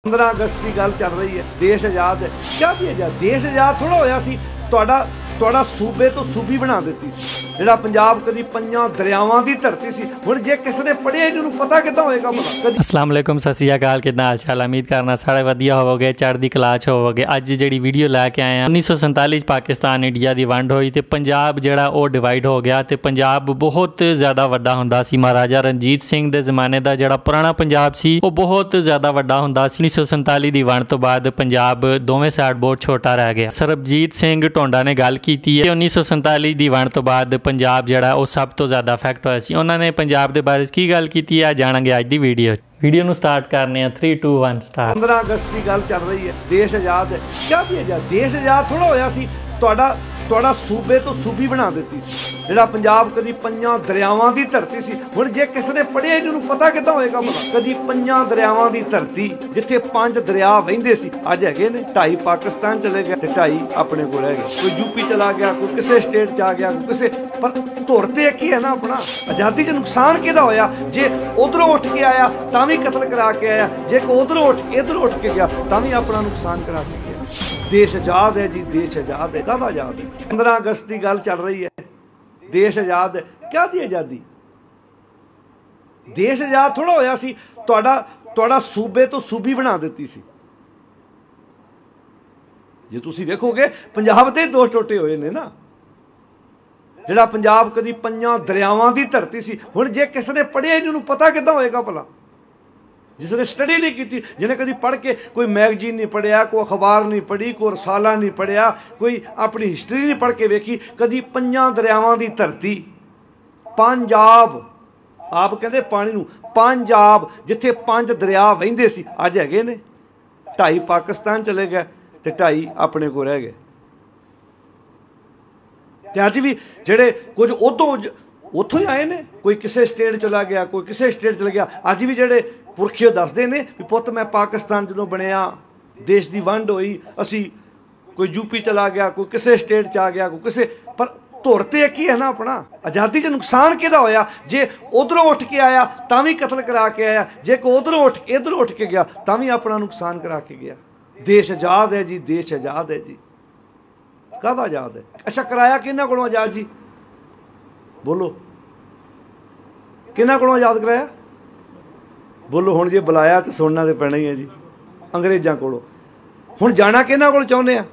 15 अगस्त की गल चल रही है, देश आजाद है। क्या भी आजाद देश आजाद थोड़ा होया सी, ਤੁਹਾਡਾ सूबे तो सूबी बना ਦਿੱਤੀ ਸੀ। ਜਿਹੜਾ ਪੰਜਾਬ ਕਦੀ ਪੰਜਾਂ ਦਰਿਆਵਾਂ ਦੀ ਧਰਤੀ ਸੀ, ਹੁਣ ਜੇ ਕਿਸੇ ਨੇ ਪੜ੍ਹਿਆ ਇਹਨੂੰ ਪਤਾ ਕਿੱਦਾਂ ਹੋਏਗਾ ਭਲਾ। अस्सलाम वालेकुम, सत श्री अकाल, कितना हाल चाल। उम्मीद करना सारे वधिया होवोगे, चढ़दी कला च होवोगे। अज जिहड़ी वीडियो लैके आए हैं 1947 पाकिस्तान इंडिया की वंड हुई तो पंजाब जिहड़ा वो डिवाइड हो गया तो पंजाब बहुत ज़्यादा वड्डा हुंदा सी। महाराजा रणजीत सिंह के जमाने का जिहड़ा पुराना पंजाब सी वो बहुत ज़्यादा वड्डा हुंदा सी। 1947 की वंड तो बाद पंजाब दोवें साइड बहुत छोटा रह गया। सरबजीत सिंह ढोंडा ने गल की 1947 की वंड तो बाद पंजाब जिहड़ा वो सब तो ज़्यादा अफेक्ट होया सी। उन्होंने पंजाब के बारे की गल की है, जाणांगे अज की वीडियो नूं स्टार्ट करने 3 2 1 स्टार्ट। 15 अगस्त की गल चल रही है, देश आजाद है। क्या भी आजाद देश आजाद थोड़ा होया सी, ਤੁਹਾਡਾ सूबे तो सूबी बना ਦਿੱਤੀ ਸੀ। ਜਿਹੜਾ ਪੰਜਾਬ ਕਦੀ ਪੰਜਾਂ ਦਰਿਆਵਾਂ ਦੀ ਧਰਤੀ ਸੀ, ਹੁਣ ਜੇ ਕਿਸੇ ਨੇ ਪੜ੍ਹਿਆ ਇਹਨੂੰ ਪਤਾ ਕਿੱਦਾਂ ਹੋਏਗਾ ਭਲਾ। ਕਦੀ ਪੰਜਾਂ ਦਰਿਆਵਾਂ ਦੀ ਧਰਤੀ ਜਿੱਥੇ 5 ਦਰਿਆ ਵਹਿੰਦੇ ਸੀ, ਅੱਜ ਹੈਗੇ ਨੇ 2.5 ਪਾਕਿਸਤਾਨ ਚਲੇ ਗਏ ਤੇ 2.5 ਆਪਣੇ ਕੋਲ ਰਹਿ ਗਏ। ਕੋਈ ਯੂਪੀ ਚਲਾ ਗਿਆ, ਕੋਈ ਕਿਸੇ ਸਟੇਟ ਚ ਆ ਗਿਆ, ਕੋਈ ਕਿਸੇ, ਪਰ ਧੁਰ ਤੇ ਇੱਕ ਹੀ ਹੈ ਨਾ ਆਪਣਾ। ਆਜ਼ਾਦੀ ਦਾ ਨੁਕਸਾਨ ਕਿਹਦਾ ਹੋਇਆ? ਜੇ ਉਧਰੋਂ ਉੱਠ ਕੇ ਆਇਆ ਤਾਂ ਵੀ ਕਤਲ ਕਰਾ ਕੇ ਆਇਆ, ਜੇ ਕੋਈ ਉਧਰੋਂ ਉੱਠ ਕੇ ਗਿਆ ਤਾਂ ਵੀ ਆਪਣਾ ਨੁਕਸਾਨ ਕਰਾ ਕੇ ਗਿਆ। देश आजाद है जी, देश आजाद है। काहदा आजाद है? 15 अगस्त की गल चल रही है, देश आजाद है। क्या दी आजादी? देश आजाद थोड़ा होया सी, ਤੁਹਾਡਾ सूबे तो सूबी बना ਦਿੱਤੀ ਸੀ। ਜੇ ਤੁਸੀਂ ਵੇਖੋਗੇ ਪੰਜਾਬ ਤੇ ਦੋ ਟੋਟੇ ਹੋਏ ਨੇ ਨਾ। ਜਿਹੜਾ ਪੰਜਾਬ ਕਦੀ ਪੰਜਾਂ ਦਰਿਆਵਾਂ ਦੀ ਧਰਤੀ ਸੀ, ਹੁਣ ਜੇ ਕਿਸੇ ਨੇ ਪੜ੍ਹਿਆ ਇਹਨੂੰ ਪਤਾ ਕਿੱਦਾਂ ਹੋਏਗਾ ਭਲਾ। जिसने स्टडी नहीं की, जिन्हें कभी पढ़ के कोई मैगजीन नहीं पढ़िया, कोई अखबार नहीं पढ़ी, कोई रसाला नहीं पढ़िया, कोई अपनी हिस्टरी नहीं पढ़ के वेखी, कभी पंजां दरियावां दी धरती पंजाब, आप कहते पानी नूं पंजाब, जिथे 5 दरिया वहिंदे सी, अज हैगे ने 2.5 पाकिस्तान चले गए ते 2.5 अपने को रह गए। ते अज भी जेड़े कुछ उतों ही आए ने, कोई किसी स्टेट चला गया, कोई किसी स्टेट चला गया। अज भी जेड़े पुरखे दसदे ने भी पुत मैं पाकिस्तान जो बनया, देश की वंड हुई, असी कोई यूपी चला गया, कोई किसी स्टेट च आ गया, कोई किसी, पर धुर ते एक ही है ना अपना। आज़ादी का नुकसान किहदा होया? जे उधरों उठ के आया तां भी कतल करा के आया, जे कोई इधरों उठ के गया तां भी अपना नुकसान करा के गया। देश आज़ाद है जी, देश आज़ाद है जी। काहदा आज़ाद है? अच्छा, कराया किन्हां कोलों आज़ाद जी? बोलो, किन्हां कोलों आज़ाद कराया? बोलो। हुण जे बुलाया तो सुनना तो पैना ही है जी, अंग्रेज़ों कोलों। हुण जाना किन्हां कोल चाहुंदे आ?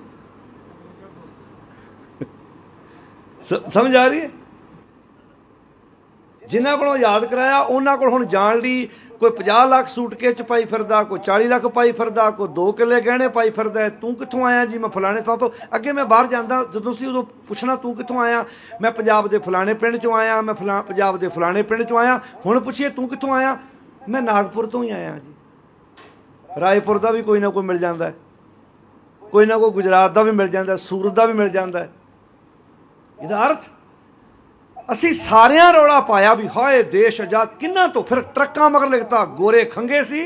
समझ आ रही है? जिन्हां कोलों आज़ाद कराया उन्हां कोल हुण जाण लई कोई 50 लाख सूटकेस च पाई फिरदा, कोई 40 लाख पाई फिरदा, कोई 2 किले गहने पाई फिरदा। तू कित्थों आया जी? मैं फलाने थां तो। अगे मैं बाहर जांदा जदों सी उदों पुछना तू कित्थों आया? मैं पंजाब दे फलाने पिंड चों आया, मैं पंजाब दे फलाने पिंड चों आया। हुण पुछिए तू कित्थों आया? मैं नागपुर तो ही आया जी। रायपुर का भी कोई ना कोई मिल जाता है, कोई ना कोई गुजरात का भी मिल जाता है, सूरत का भी मिल जाता है। इहदा अर्थ असी सारियां रौला पाया भी हाय देश आजाद किन्ना तो, फिर ट्रक्कां मगर लिखता गोरे खंगे सी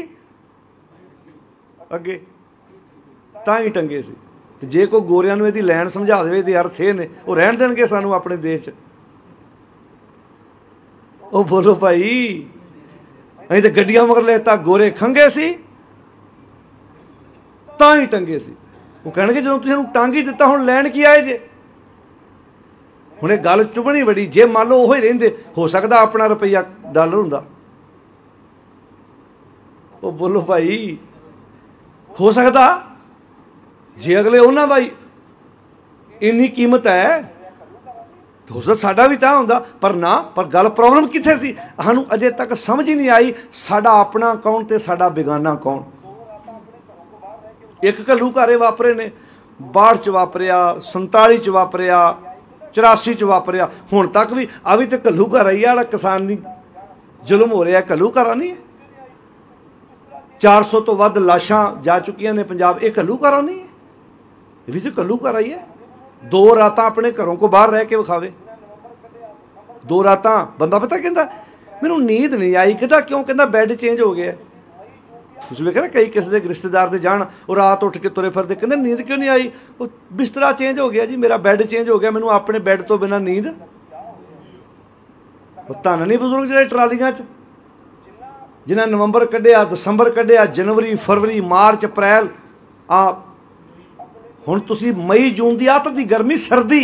अगे तां ही टंगे सी। ते जे कोई गोरियां नूं इहदी लैन समझा देवे इहदे अर्थ ये ने, वो रहन देणगे सानूं अपने देश च। ओ बोलो भाई, असीं तो गड्डियां मगर लिखता गोरे खंगे सी तां ही टंगे सी। वो कहणगे जदों तुसीं सानूं टंग ही दित्ता हुण लैण की आए जे? हुणे गल चुभणी बड़ी। जे मान लो वो ही रहिंदे, हो सकदा अपना रुपया डॉलर हुंदा। वो बोलो भाई, हो सकदा जे अगले उन्हां दा इन्नी कीमत है हो सकदा साडा भी तां हुंदा, पर ना। पर गल प्रॉब्लम कित्थे सी? सानूं अजे तक समझ ही नहीं आई साडा अपना कौन ते साडा बेगाना कौन। एक घल्लूघारे वापरे ने, 62 च वापरिया, 47 च वापरिया, 84 च वापरिया, हुण तक भी आ भी तो घल्लूघारा ही आ। किसान दी जुल्म हो रहा, घल्लूघारा नहीं है। 400 तो वध लाशां जा चुकियां ने पंजाब, ये घल्लूघारा नहीं है, ये भी तो घल्लूघारा ही है। 2 रातां अपने घरों को बाहर रह के विखावे, 2 रातां। बंदा पता कहता मैनूं नींद नहीं आई, कहता क्यों? कहता बैड चेंज हो गया। तुसीं वेखिआ ना कई किसी के रिश्तेदार दे जाण, और रात उठ के तुरे फिरदे, कहंदे नींद क्यों नहीं आई? वो बिस्तरा चेंज हो गया जी, मेरा बैड चेंज हो गया, मैनूं अपने बैड तो बिना नींद। वो धन नहीं बुजुर्ग जिहड़े ट्रालियां च जिन्हें नवंबर कढ़िया, दसंबर कढ़िया, जनवरी, फरवरी, मार्च, अप्रैल, हुण तुसीं मई जून की आत की गर्मी, सर्दी,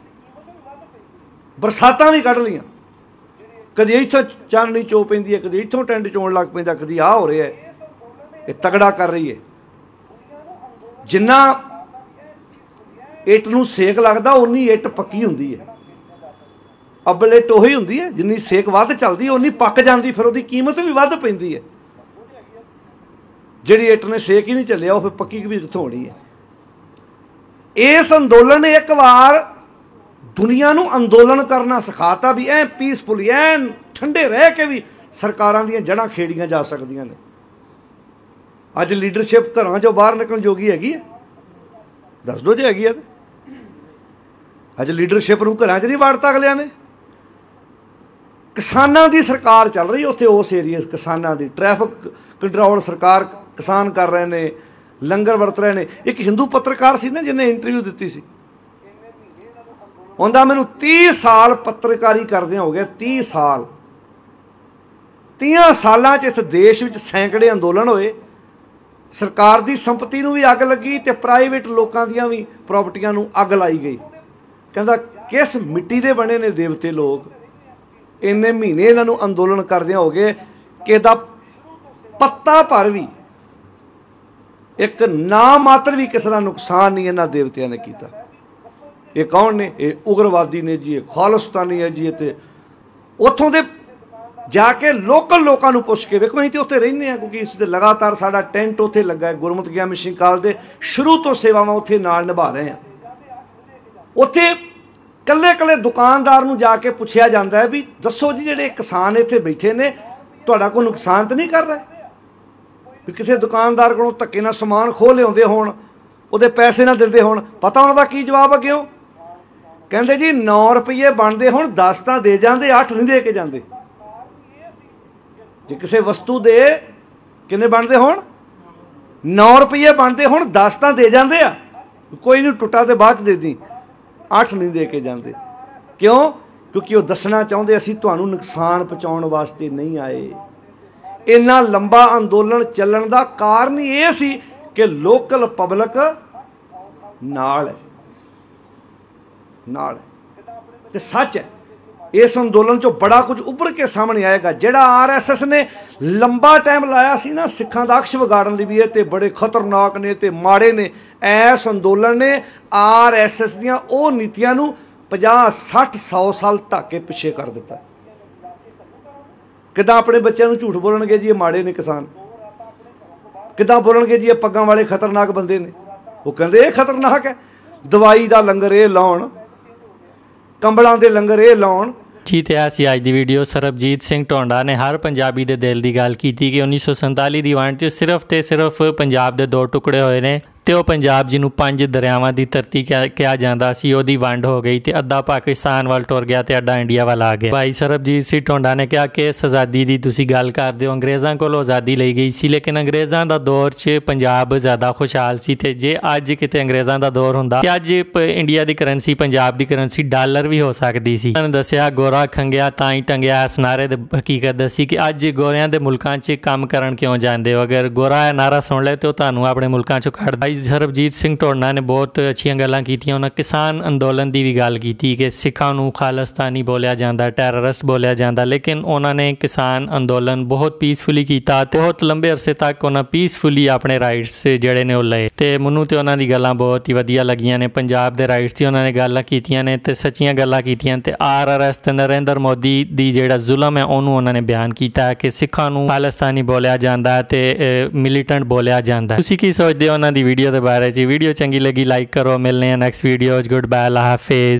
बरसातां भी कढ़ लियां। कदी इत्थों चाननी चो पैंदी है, कदी इत्थों टेंट चोण लग पैंदा, कदी आ हो रहा है। ये तगड़ा कर रही है। जिन्ना इट नूं सेक लगदा उन्नी इट पक्की हुंदी है। अब्बल इट उही हुंदी है, जिन्नी सेक वध चलदी उन्नी पक जाती, फिर उहदी कीमत भी वध पैंदी है। जिहड़ी इट ने सेक ही नहीं चलिया वो फिर पक्की भी कित्थों होनी है। इस अंदोलन ने एक बार दुनिया नूं अंदोलन करना सिखाता भी ऐ पीसफुली, ऐन ठंडे रह के भी सरकारां दीयां जड़ां खेड़ियां जा सकदियां ने। अज लीडरशिप घरों चों बाहर निकलण जोगी हैगी है? दस दो जे हैगी है। अज लीडरशिप नूं घरां च नहीं वाड़ता अगलियां ने। किसानां दी सरकार चल रही उत्थे, उस एरिया किसानां दी ट्रैफिक कंट्रोल सरकार किसान कर रहे ने, लंगर वरत रहे ने। एक हिंदू पत्रकार सी ना जिन्हें इंटरव्यू दी सी, उन्दा मैनूं 30 साल पत्रकारी करदे हो गए। 30 साल, 30 सालां च इस देश विच सैकड़े अंदोलन होए। सरकार दी संपत्ति नूं भी अग लगी ते प्राइवेट लोकां दियां भी प्रॉपर्टियां नूं अग लाई गई। कहंदा किस मिट्टी दे बने ने देवते लोग, इन्ने महीने इन्हां नूं अंदोलन करदे हो गए कि इहदा पत्ता भर भी, एक ना मात्र भी किसी का नुकसान नहीं इन्हां देवतियां ने कीता। ये कौन ने? ये उग्रवादी ने जी, ये खालिस्तानी है जी। ते उत्थों दे जाके लोकल लोगों को पुछ के वेखो, असीं तो उत्थे रहिंदे हां क्योंकि इस लगातार साडा टेंट उत्थे लगा है। गुरमत ज्ञान मिशन काल दे शुरू तो सेवावां उत्थे नाल निभा रहे हैं। उत्थे कल्ले कल्ले दुकानदार नूं जाके पुछया जांदा है भी दसो जी जिहड़े किसान इत्थे बैठे ने तुहाडा कोई नुकसान तो नहीं कर रहा? भी किसी दुकानदार कोलों धक्के नाल समान खोह लिआउंदे होण, उहदे पैसे ना दिंदे होण, पता उहनां दा की जवाब अग्गेओं? कहंदे जी 9 रुपये बनते होण 10 तां दे जांदे, 8 नहीं दे के जांदे। जे किसी वस्तु दे किन्ने बनते होण 9 रुपये बनते होण 10 तां दे जांदे आ, कोई नहीं टुटा तो बाद दे दी, 8 नहीं दे के जांदे। क्यों? क्योंकि वो दसना चाहते असीं तुहानूं नुकसान पहुँचाउण वास्ते नहीं आए। इन्ना लंबा अंदोलन चलण दा कारण ही ये सी कि लोकल पब्लिक नाल है, नाल है। ते सच है इस अंदोलन चो बड़ा कुछ उभर के सामने आएगा। जिहड़ा RSS ने लंबा टाइम लाया सी ना सिखां दा अक्ष विगाड़न लई भी ये ते बड़े खतरनाक ने ते माड़े ने। इस अंदोलन ने RSS दियां ओह नीतियां नूं 50, 60, 100 साल ढक के पिछे कर दिता। किदां अपने बच्चों नूं झूठ बोलणगे जी ये माड़े ने किसान, किदां बोलणगे जी ये पग्गां वाले खतरनाक बंदे ने। वो कहंदे ये खतरनाक है, दवाई दा लंगर ये लाउण, कंबलों के लंगर ये लाउण। जी ते असी अज की वीडियो सरबजीत सिंह ढोंडा ने हर पंजाबी दे दिल की गल की कि 1947 की वंड च सिर्फ तो सिर्फ पंजाब के 2 टुकड़े होए ने ते वो पंजाब जिन्हों 5 दरियावां की धरती कहा जाता सी ओहदी वंड हो गई तो अद्धा पाकिस्तान वाल टुर गया तो अद्धा इंडिया वाल आ गया। भाई सरबजीत सिंह ढोंडा ने कहा कि इस आज़ादी की तुसी गल करते हो, अंग्रेज़ों को आज़ादी ली गई सी लेकिन अंग्रेज़ों का दौर च पंजाब ज़्यादा खुशहाल सी ते जे अज किते अंग्रेज़ों का दौर हुंदा ते अज इंडिया की करंसी पंजाब की करंसी डॉलर भी हो सकती सी। उन्होंने दसिया गोरा खंगिया तां ही टंगिया, इस नारे दी हकीकत दसी कि अज गोरियां दे मुल्कां च काम करन क्यों जांदे हो, अगर गोरा नारा सुन ले तो तुहानूं अपने मुल्कां चों कढ दे। सरबजीत सिंह ढोंडा ने बहुत अच्छियां गल्लां कीतियां। उन्होंने किसान अंदोलन की भी गल की कि सिखां नूं खालिस्तानी बोलिया जाता, टैररिस्ट बोलिया जाता, लेकिन उन्होंने किसान अंदोलन बहुत पीसफुली किया, बहुत लंबे अरसे तक उन्होंने पीसफुली अपने राइट्स जिहड़े ने लए ते मैनूं ते उन्हां दी गल्लां बहुत ही वधिया लगियां ने। पंजाब दे राइट्स दी उन्होंने गल्लां कीतियां ने ते सच्चियां गल्लां कीतियां ते RRS ते नरेंद्र मोदी दी जिहड़ा जुल्म है उन्होंने उन्होंने बयान किया कि सिखां नूं खालिस्तानी बोलिया जाता ते मिलीटेंट बोलिया जाता। तुसीं की सोचदे हो उन्हां दी वीडियो के बारे च? वीडियो चंगी लगी लाइक करो। मिलने हैं नेक्स्ट वीडियो। गुड बाय, अल्लाह हाफिज़।